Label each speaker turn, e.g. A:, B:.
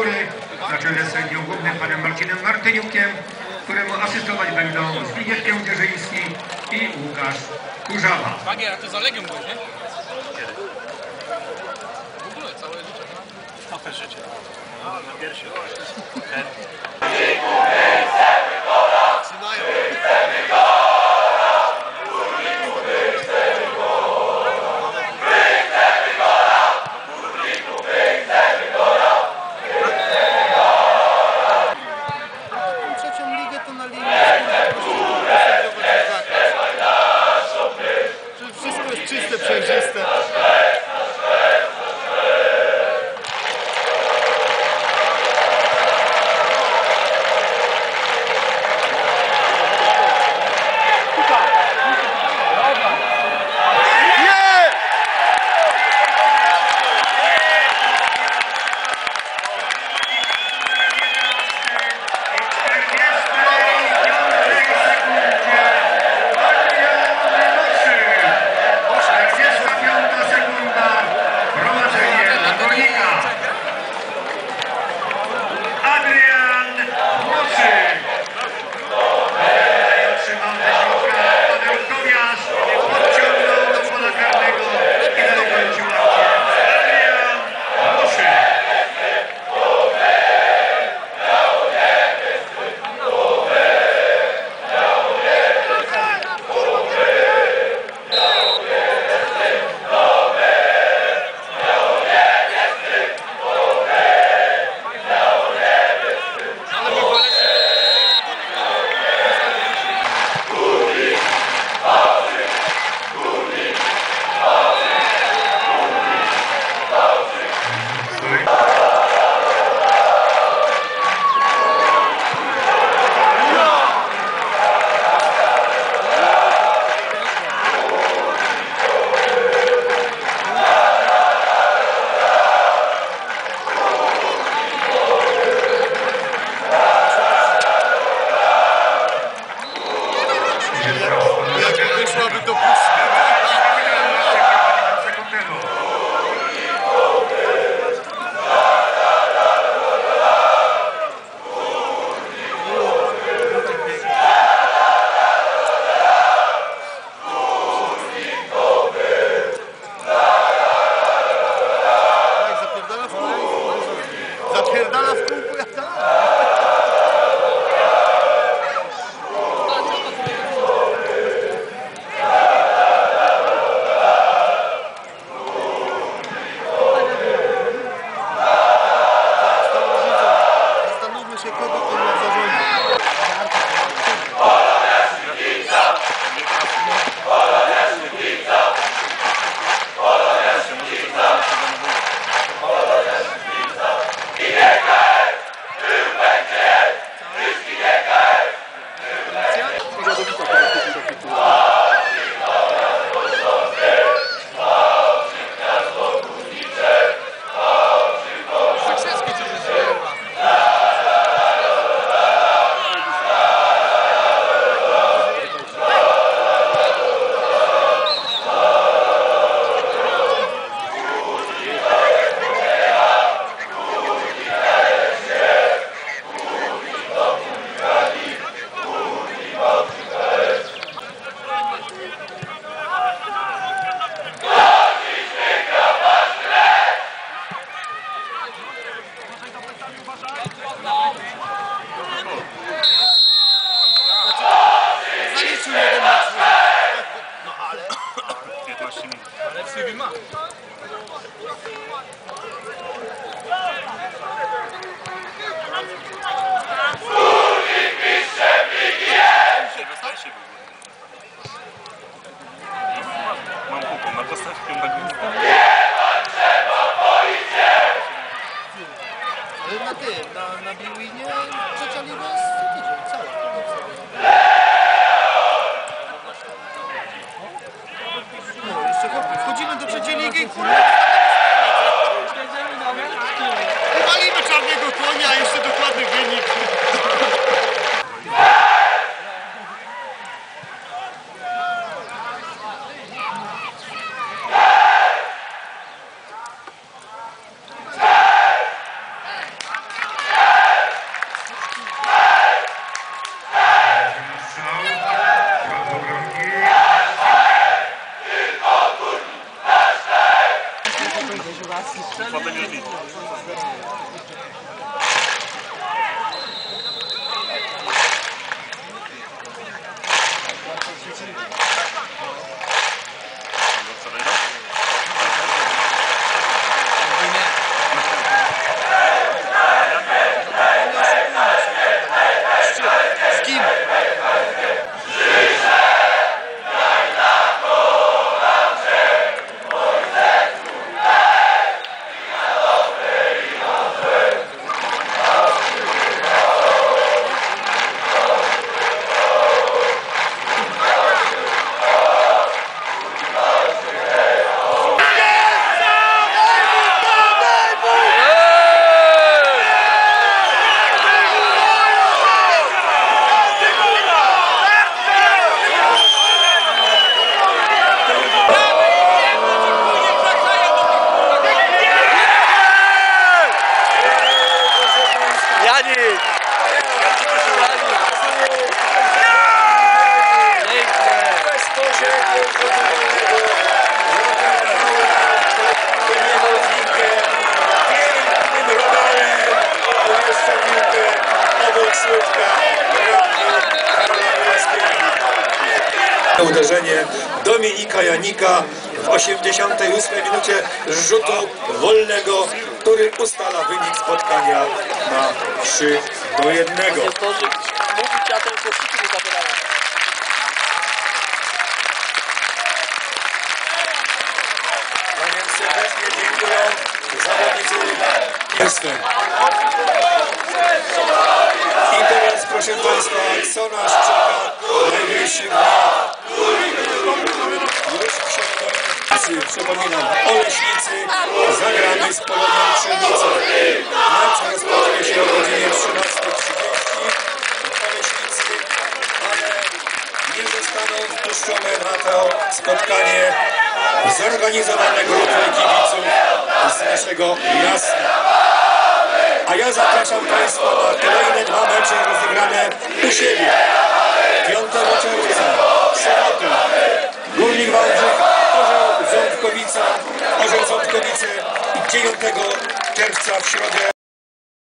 A: góry na czele z sędzią głównym panem Marcinem Martyniukiem, któremu asystować będą Zbigniew Kędzierzyński i Łukasz Kurzawa.
B: Bagier, a ty za Legią byłeś, nie? Kiedy? W ogóle całe życie. No też życie. No, na pierwszy.
C: Trzecią ligę to na linii wszystko jest czyste, przejrzyste. Zapierdala w kółku jak ta. Zastanówmy się, kogo on ma zarządzić. Zaliczył jeden mecz. No ale 15 minut. Ale w CV ma.
B: Mam kupon, na dostać 5 minut.
C: Ale na tym, na Biwinie trzecia liga jest co tydzień, cała. No, jeszcze wchodzimy do trzeciej ligi i kurwa. Walimy czarnego konia, jeszcze dokładny wynik.
D: uderzenie Dominika Janika w 88 minucie rzutu wolnego, który ustala wynik spotkania na 3-1.
C: Nie zdąży mówić, a ten głosiki mu zabierają.
D: A więc serdecznie dziękuję zawodnicy jestem. I teraz proszę Państwa, co nas czeka najbliższych już w środę. Przypominam, Oleśnicy zagramy z Polonią Trzebnica. Mecz rozpocznie się o godzinie 13:30. Oleśnicy, ale nie zostaną wpuszczone na to spotkanie zorganizowane grupą kibiców z naszego miasta. A ja zapraszam Państwa na kolejne 2 mecze rozegrane u siebie. 5 czerwca, sobota, Górnik Wałbrzych, Orzeł Ząbkowice i 9 czerwca w środę.